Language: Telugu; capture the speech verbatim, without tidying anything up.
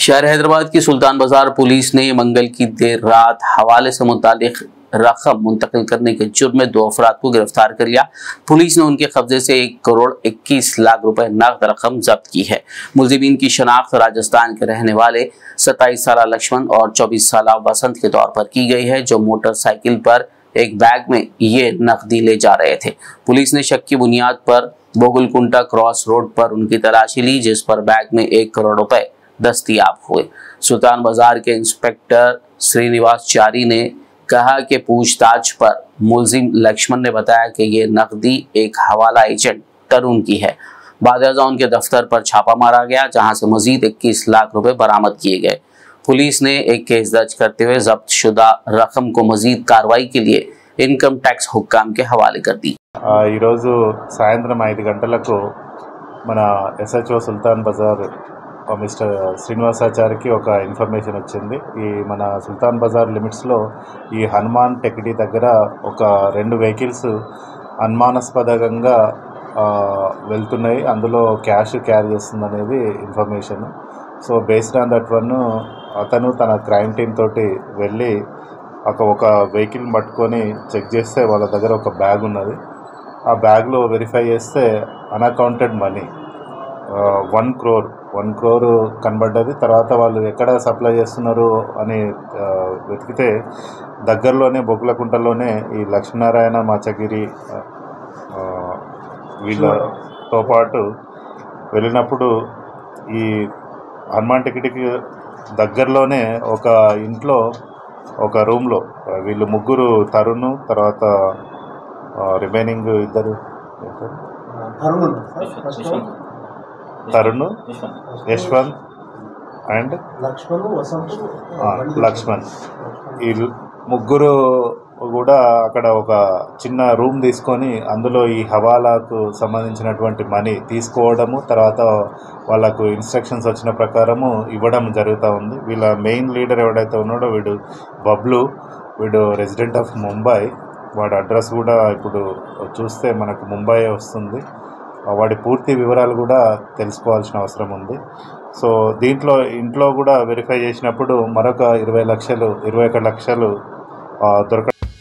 शहर हैदराबाद की सुल्तान बाजार पुलिस ने मंगल की देर रात हवाले से मुतालिक रकम मुंतकिल करने के जुर्म में दो अफराद को गिरफ्तार कर लिया। पुलिस ने उनके कब्जे से एक करोड़ इक्कीस लाख रुपए नकद रकम जब्त की है। मुलजिमीन की शनाख्त राजस्थान के रहने वाले सत्ताईस साल लक्ष्मण और चौबीस साल वसंत के तौर पर की गई है, जो मोटरसाइकिल पर एक बैग में ये नकदी ले जा रहे थे। पुलिस ने शक की बुनियाद पर बोगलकुंटा क्रॉस रोड पर उनकी तलाशी ली, जिस पर बैग में एक करोड़ रुपए दस्तयाब हुए। सुल्तान बाजार के इंस्पेक्टर श्रीनिवास चारी ने कहा कि पूछताछ पर मुलजिम लक्ष्मण ने बताया कि ये नकदी एक हवाला एजेंट तरुण की है। बाद उनके दफ्तर पर छापा मारा गया, जहां से मजीद इक्कीस लाख रुपए बरामद किए गए। पुलिस ने एक केस दर्ज करते हुए जब्त शुदा रकम को मजीद कार्रवाई के लिए इनकम टैक्स हुक्काम के हवाले कर दी। सायंत्रम ఐదు గంటలకు మన ఎస్హెచ్ఓ సుల్తాన్ బజార్ మిస్టర్ శ్రీనివాసాచారికి ఒక ఇన్ఫర్మేషన్ వచ్చింది। ఈ మన సుల్తాన్ బజార్ లిమిట్స్లో ఈ హనుమాన్ టెక్డీ దగ్గర ఒక రెండు వెహికల్స్ అనుమానాస్పదంగా వెళ్తున్నాయి, అందులో క్యాష్ క్యారీ చేస్తుంది అనేది information. So based on that one అతను తన క్రైమ్ టీమ్ తోటి వెళ్ళి ఒక ఒక వెహికల్ పట్టుకొని చెక్ చేస్తే వాళ్ళ దగ్గర ఒక బ్యాగ్ ఉన్నది। ఆ బ్యాగ్లో వెరిఫై చేస్తే unaccounted money one crore one crore కనబడ్డది। తర్వాత వాళ్ళు ఎక్కడ సప్లై చేస్తున్నారు అని వెతికితే దగ్గరలోనే బొగ్గులకుంటలోనే ఈ లక్ష్మీనారాయణ మాచగిరి వీళ్ళతో పాటు వెళ్ళినప్పుడు ఈ హనుమాన్ టికెట్కి దగ్గరలోనే ఒక ఇంట్లో ఒక రూమ్లో వీళ్ళు ముగ్గురు తరుణ్, తర్వాత రిమైనింగ్ ఇద్దరు తరుణ్, యశ్వంత్ అండ్ లక్ష్మణ్ ఈ ముగ్గురు కూడా అక్కడ ఒక చిన్న రూమ్ తీసుకొని అందులో ఈ హవాలాకు సంబంధించినటువంటి మనీ తీసుకోవడము, తర్వాత వాళ్ళకు ఇన్స్ట్రక్షన్స్ వచ్చిన ప్రకారము ఇవ్వడం జరుగుతూ ఉంది। వీళ్ళ మెయిన్ లీడర్ ఎవడైతే ఉన్నాడో వీడు బబ్లు, వీడు రెసిడెంట్ ఆఫ్ ముంబై। వాడి అడ్రస్ కూడా ఇప్పుడు చూస్తే మనకు ముంబై వస్తుంది। వాడి పూర్తి వివరాలు కూడా తెలుసుకోవాల్సిన అవసరం ఉంది। సో దీంట్లో ఇంట్లో కూడా వెరిఫై చేసినప్పుడు మరొక ఇరవై లక్షలు ఇరవై ఒక లక్షలు దొరక